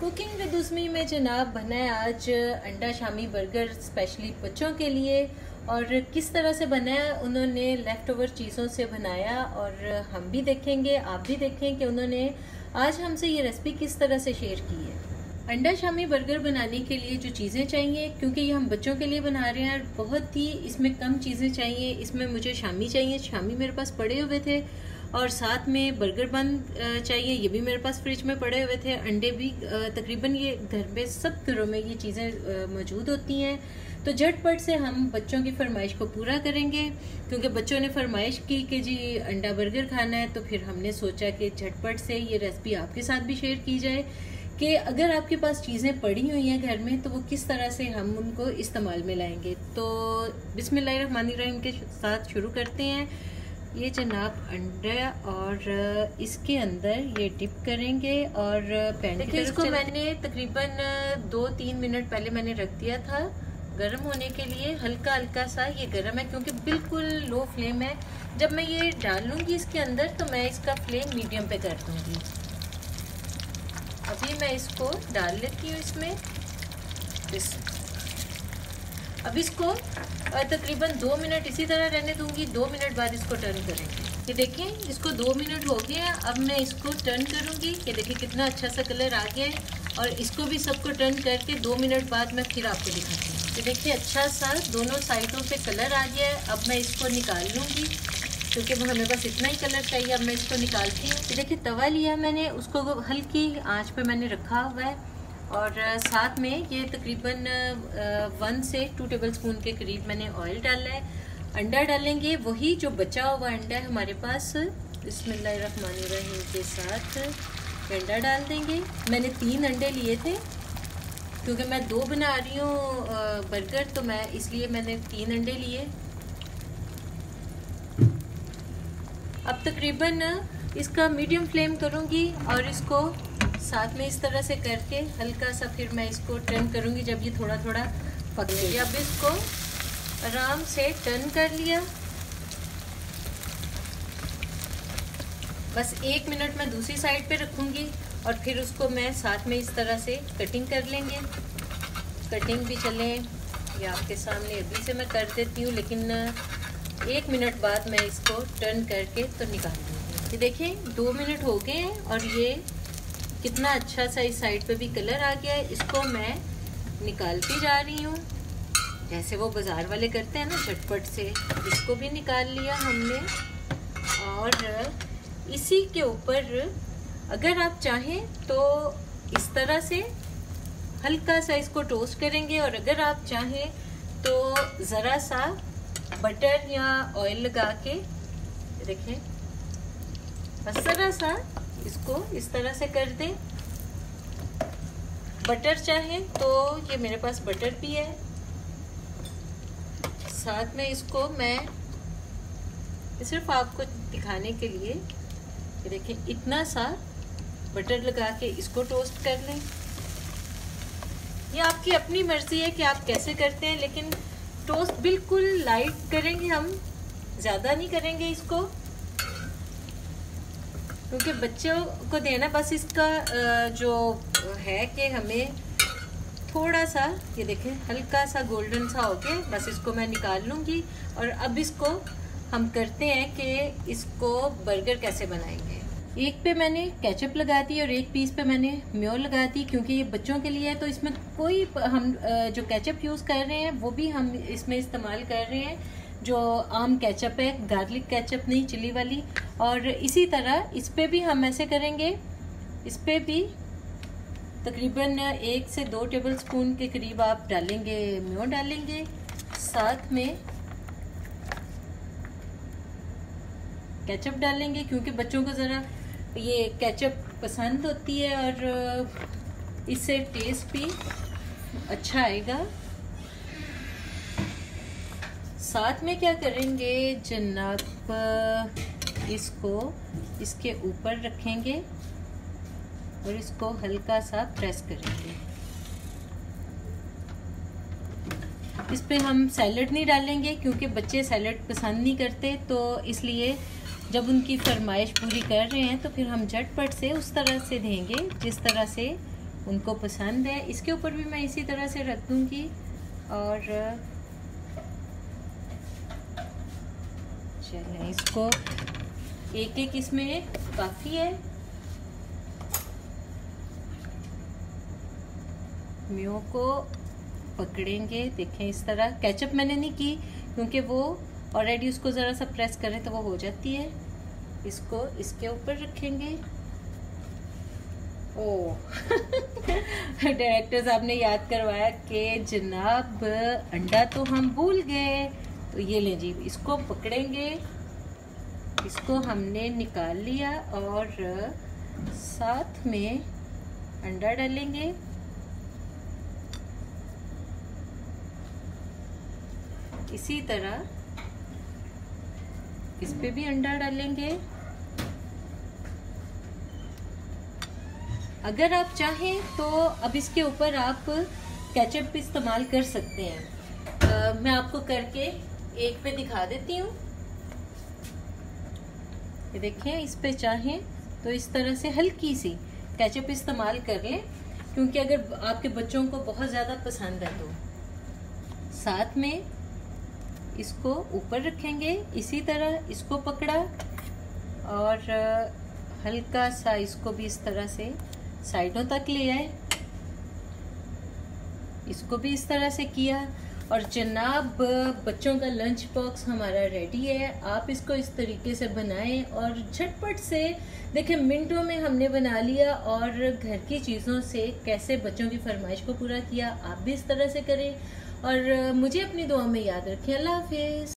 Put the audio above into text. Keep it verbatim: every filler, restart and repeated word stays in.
Cooking with उस्मी में जनाब बना है आज अंडा शामी बर्गर स्पेशली बच्चों के लिए। और किस तरह से बना है, उन्होंने लेफ़्ट ओवर चीज़ों से बनाया और हम भी देखेंगे, आप भी देखें कि उन्होंने आज हमसे ये रेसिपी किस तरह से शेयर की है। अंडा शामी बर्गर बनाने के लिए जो चीज़ें चाहिए, क्योंकि ये हम बच्चों के लिए बना रहे हैं, बहुत ही इसमें कम चीज़ें चाहिए। इसमें मुझे शामी चाहिए, शामी मेरे पास पड़े हुए थे, और साथ में बर्गर बन चाहिए, ये भी मेरे पास फ्रिज में पड़े हुए थे। अंडे भी तकरीबन ये घर में सब घरों में ये चीज़ें मौजूद होती हैं। तो झटपट से हम बच्चों की फरमाइश को पूरा करेंगे, क्योंकि बच्चों ने फरमाइश की कि जी अंडा बर्गर खाना है। तो फिर हमने सोचा कि झटपट से ये रेसिपी आपके साथ भी शेयर की जाए कि अगर आपके पास चीज़ें पड़ी हुई हैं घर में तो वो किस तरह से हम उनको इस्तेमाल में लाएंगे। तो बिस्मिल्लाहिर्रहमानिर्रहीम के साथ शुरू करते हैं। ये जनाब अंडा और इसके अंदर ये डिप करेंगे और पैन की इसको मैंने तकरीबन दो तीन मिनट पहले मैंने रख दिया था गर्म होने के लिए। हल्का हल्का सा ये गर्म है, क्योंकि बिल्कुल लो फ्लेम है। जब मैं ये डाल लूँगी इसके अंदर तो मैं इसका फ्लेम मीडियम पे कर दूँगी। अभी मैं इसको डाल लेती हूँ इसमें। इस अब इसको तकरीबन दो मिनट इसी तरह रहने दूंगी। दो मिनट बाद इसको टर्न करेंगे। ये देखें, इसको दो मिनट हो गए हैं। अब मैं इसको टर्न करूंगी। ये देखिए कितना अच्छा सा कलर आ गया है। और इसको भी सबको टर्न करके दो मिनट बाद मैं फिर आपको दिखाती हूँ। ये देखिए अच्छा सा दोनों साइडों पे कलर आ गया है। अब मैं इसको निकाल लूँगी, क्योंकि वो हमें बस इतना ही कलर चाहिए। अब मैं इसको निकालती हूँ। ये देखिए तवा लिया मैंने, उसको हल्की आँच पर मैंने रखा हुआ है, और साथ में ये तकरीबन वन से टू टेबलस्पून के करीब मैंने ऑयल डाला है। अंडा डालेंगे, वही जो बचा हुआ अंडा है हमारे पास। बिस्मिल्लाहिर्रहमानिर्रहीम के साथ अंडा डाल देंगे। मैंने तीन अंडे लिए थे, क्योंकि मैं दो बना रही हूँ बर्गर, तो मैं इसलिए मैंने तीन अंडे लिए। अब तकरीबन इसका मीडियम फ्लेम करूँगी और इसको साथ में इस तरह से करके हल्का सा फिर मैं इसको टर्न करूंगी जब ये थोड़ा थोड़ा पक जाए। अब इसको आराम से टर्न कर लिया। बस एक मिनट मैं दूसरी साइड पे रखूंगी और फिर उसको मैं साथ में इस तरह से कटिंग कर लेंगे। कटिंग भी चले, ये आपके सामने अभी से मैं कर देती हूँ, लेकिन एक मिनट बाद मैं इसको टर्न करके तो निकाल दूँगी। ये देखें दो मिनट हो गए हैं और ये कितना अच्छा सा इस साइड पे भी कलर आ गया है। इसको मैं निकालती जा रही हूँ, जैसे वो बाज़ार वाले करते हैं ना झटपट से। इसको भी निकाल लिया हमने। और इसी के ऊपर अगर आप चाहें तो इस तरह से हल्का सा इसको टोस्ट करेंगे, और अगर आप चाहें तो ज़रा सा बटर या ऑयल लगा के देखें, बस ज़रा सा इसको इस तरह से कर दें। बटर चाहे तो ये मेरे पास बटर भी है। साथ में इसको मैं सिर्फ आपको दिखाने के लिए देखें इतना सा बटर लगा के इसको टोस्ट कर लें। ये आपकी अपनी मर्जी है कि आप कैसे करते हैं, लेकिन टोस्ट बिल्कुल लाइट करेंगे हम, ज़्यादा नहीं करेंगे इसको, क्योंकि बच्चों को देना। बस इसका जो है कि हमें थोड़ा सा ये देखें हल्का सा गोल्डन सा हो गया। बस इसको मैं निकाल लूँगी। और अब इसको हम करते हैं कि इसको बर्गर कैसे बनाएंगे। एक पे मैंने केचप लगा दी और एक पीस पे मैंने म्यो लगा दी, क्योंकि ये बच्चों के लिए है। तो इसमें कोई हम जो केचप यूज़ कर रहे हैं वो भी हम इसमें इस्तेमाल कर रहे हैं, जो आम केचप है, गार्लिक केचप नहीं, चिली वाली। और इसी तरह इस पे भी हम ऐसे करेंगे। इस पे भी तकरीबन एक से दो टेबलस्पून के करीब आप डालेंगे, म्यो डालेंगे। साथ में केचप डालेंगे, क्योंकि बच्चों को ज़रा ये केचप पसंद होती है और इससे टेस्ट भी अच्छा आएगा। साथ में क्या करेंगे जनाब, इसको इसके ऊपर रखेंगे और इसको हल्का सा प्रेस करेंगे। इस पे हम सैलड नहीं डालेंगे, क्योंकि बच्चे सैलड पसंद नहीं करते। तो इसलिए जब उनकी फरमाइश पूरी कर रहे हैं तो फिर हम झटपट से उस तरह से देंगे जिस तरह से उनको पसंद है। इसके ऊपर भी मैं इसी तरह से रख दूंगी और चलें इसको एक एक इसमें काफ़ी है। म्यो को पकड़ेंगे, देखें इस तरह। केचप मैंने नहीं की क्योंकि वो ऑलरेडी उसको ज़रा सा प्रेस करें तो वो हो जाती है। इसको इसके ऊपर रखेंगे। ओ डायरेक्टर साहब ने याद करवाया कि जनाब अंडा तो हम भूल गए। तो ये लें जी, इसको पकड़ेंगे, इसको हमने निकाल लिया और साथ में अंडा डालेंगे। इसी तरह इस पे भी अंडा डालेंगे। अगर आप चाहें तो अब इसके ऊपर आप केचप भी इस्तेमाल कर सकते हैं। आ, मैं आपको करके एक पे दिखा देती हूँ। ये देखें, इस पे चाहें तो इस तरह से हल्की सी केचप इस्तेमाल कर लें, क्योंकि अगर आपके बच्चों को बहुत ज़्यादा पसंद है तो। साथ में इसको ऊपर रखेंगे, इसी तरह इसको पकड़ा और हल्का सा इसको भी इस तरह से साइडों तक ले आए। इसको भी इस तरह से किया और जनाब बच्चों का लंच बॉक्स हमारा रेडी है। आप इसको इस तरीके से बनाएं और झटपट से देखें, मिनटों में हमने बना लिया और घर की चीज़ों से कैसे बच्चों की फरमाइश को पूरा किया। आप भी इस तरह से करें और मुझे अपनी दुआ में याद रखें। अल्लाह हाफिज़।